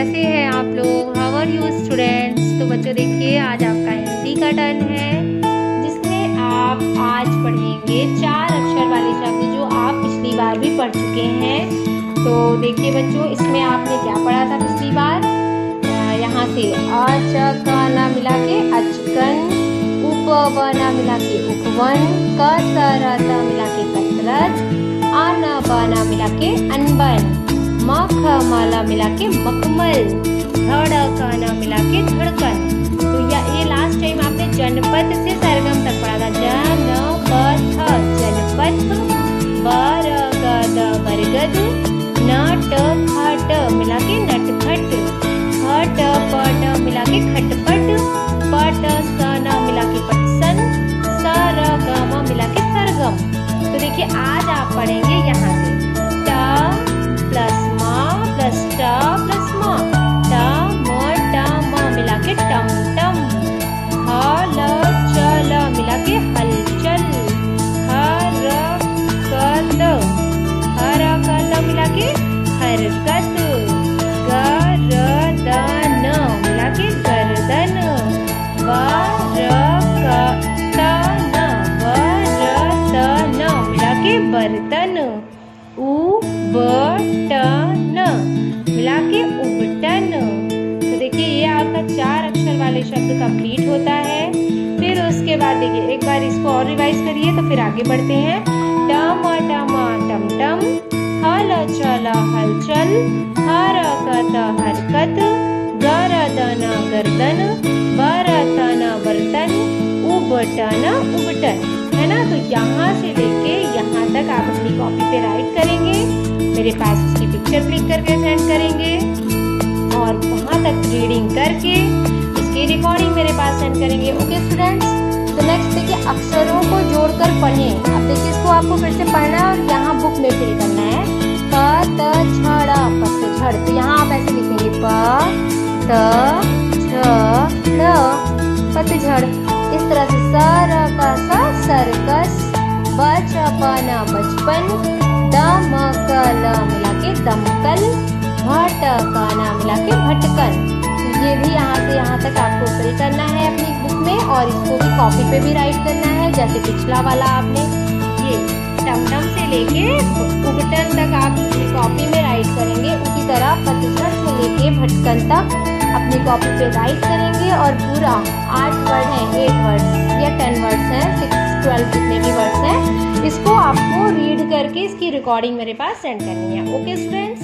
कैसे हैं आप लोग? How are you students? तो बच्चों देखिए, आज आपका हिंदी का टर्न है, जिसमें आप आज पढ़ेंगे 4 अक्षर वाले शब्द जो आप पिछली बार भी पढ़ चुके हैं। तो देखिए बच्चों, इसमें आपने क्या पढ़ा था पिछली बार? यहाँ से अचकना मिला के अचकन, उपवना मिला के उपवन, कसरत मिला के कसरत, अनबना मिला के अनबन, मखमला मिला के मखमल, धड़कना मिला के धड़कन। तो ये लास्ट टाइम आपने जनपद से सरगम तक पढ़ा था। जनपथ जनपथ, बरगद बरगद, नटखट मिला के नटखट, खटपट मिला के खटपट, पटसन मिला के पटसन, सरगम मिला के सरगम। तो देखिए आज आप पढ़ेंगे यहाँ से ट प्लस मा प्लस ट प्लस मा, टम टम मिला के टम टम, हल चल मिला के हलचल, हरकत मिला के हरकत, गर्दन मिला के गर्दन, बरतन मिला के बर्तन, उबटन मिला के उबटन। तो देखिए ये आपका 4 अक्षर वाले शब्द कंप्लीट होता है। फिर उसके बाद देखिए एक बार इसको और रिवाइज करिए तो फिर आगे बढ़ते हैं। टम टम टम टम, हल चल हलचल, हरकत हरकत, गर्दन गर्दन, बर्तन बर्तन, उबटन उबटन, है ना। तो यहाँ से लेके यहाँ तक आप अपनी कॉपी पे राइट करेंगे, मेरे पास उसकी पिक्चर क्लिक करके सेंड करेंगे और वहाँ तक रीडिंग करके इसकी रिकॉर्डिंग मेरे पास सेंड करेंगे। ओके स्टूडेंट्स, तो नेक्स्ट देखिए अक्षरों को जोड़कर पढ़ें। अब देखिए इसको आपको फिर से पढ़ना है और यहाँ बुक में फिल करना है। पतझड़ पतझड़, तो यहाँ आप ऐसे लिखेंगे पतझड़ पतझड़। इस तरह से सरकस सर्कस, बचपन बचपन, दमकल मिला के दमकल, भटकना मिला के भटकन। तो ये भी यहाँ से यहाँ तक आपको फिल करना है अपनी बुक में और इसको भी कॉपी पे भी राइट करना है। जैसे पिछला वाला आपने ये टमटम से लेके उबटन तक आप अपनी कॉपी में राइट करेंगे, उसी तरह पतझड़ से लेके भटकन तक अपनी कॉपी पे राइट करेंगे। और पूरा 8 वर्ड हैं, 8 वर्ड्स या 10 वर्ड्स हैं, 6, 12 जितने भी वर्ड्स हैं, इसको आपको रीड करके इसकी रिकॉर्डिंग मेरे पास सेंड करनी है। Okay students.